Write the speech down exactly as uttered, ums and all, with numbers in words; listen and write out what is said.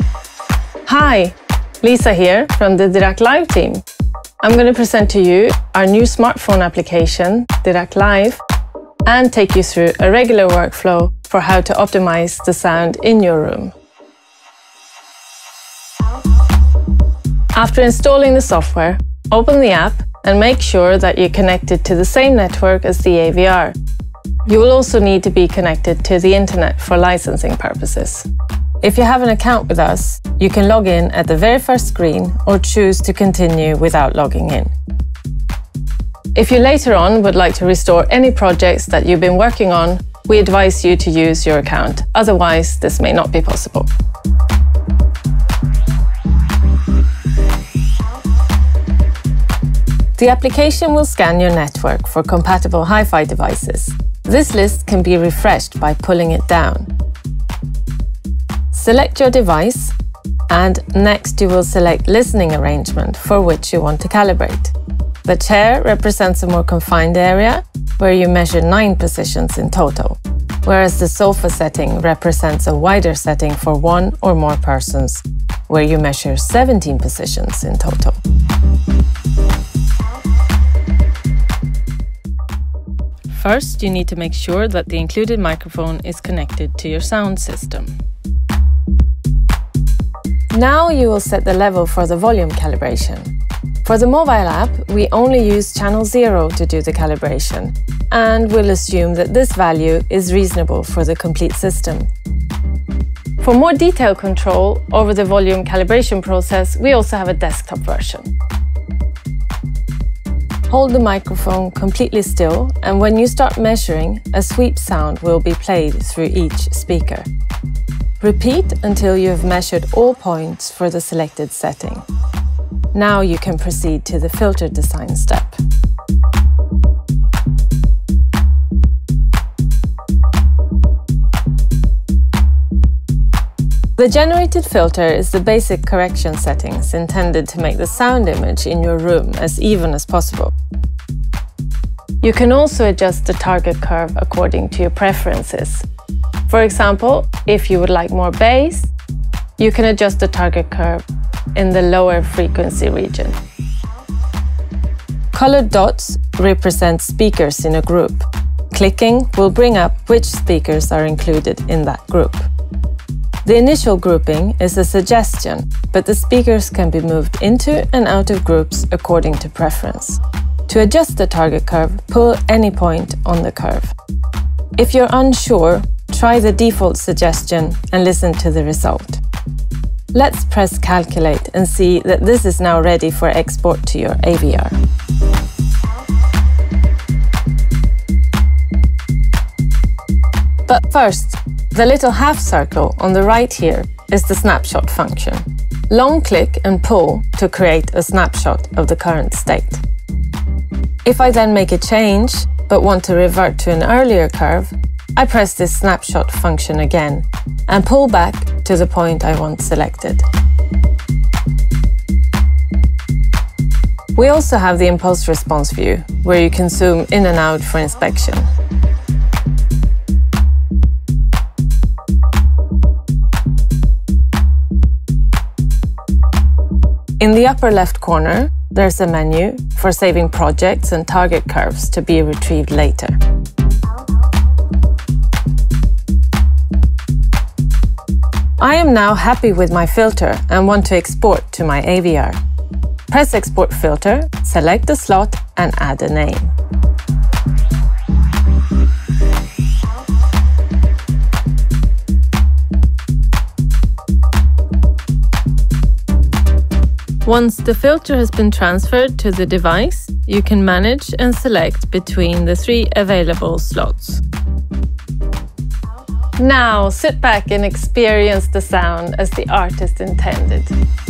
Hi, Lisa here from the Dirac Live team. I'm going to present to you our new smartphone application, Dirac Live, and take you through a regular workflow for how to optimize the sound in your room. After installing the software, open the app and make sure that you're connected to the same network as the A V R. You will also need to be connected to the internet for licensing purposes. If you have an account with us, you can log in at the very first screen or choose to continue without logging in. If you later on would like to restore any projects that you've been working on, we advise you to use your account. Otherwise, this may not be possible. The application will scan your network for compatible Hi-Fi devices. This list can be refreshed by pulling it down. Select your device, and next you will select listening arrangement for which you want to calibrate. The chair represents a more confined area where you measure nine positions in total, whereas the sofa setting represents a wider setting for one or more persons where you measure seventeen positions in total. First, you need to make sure that the included microphone is connected to your sound system. Now you will set the level for the volume calibration. For the mobile app, we only use channel zero to do the calibration, and we'll assume that this value is reasonable for the complete system. For more detailed control over the volume calibration process, we also have a desktop version. Hold the microphone completely still, and when you start measuring, a sweep sound will be played through each speaker. Repeat until you have measured all points for the selected setting. Now you can proceed to the filter design step. The generated filter is the basic correction settings intended to make the sound image in your room as even as possible. You can also adjust the target curve according to your preferences. For example, if you would like more bass, you can adjust the target curve in the lower frequency region. Colored dots represent speakers in a group. Clicking will bring up which speakers are included in that group. The initial grouping is a suggestion, but the speakers can be moved into and out of groups according to preference. To adjust the target curve, pull any point on the curve. If you're unsure, try the default suggestion and listen to the result. Let's press Calculate and see that this is now ready for export to your A V R. But first, the little half circle on the right here is the snapshot function. Long click and pull to create a snapshot of the current state. If I then make a change, but want to revert to an earlier curve, I press this snapshot function again and pull back to the point I want selected. We also have the impulse response view, where you can zoom in and out for inspection. In the upper left corner, there's a menu for saving projects and target curves to be retrieved later. I am now happy with my filter and want to export to my A V R. Press Export Filter, select the slot and add a name. Once the filter has been transferred to the device, you can manage and select between the three available slots. Now sit back and experience the sound as the artist intended.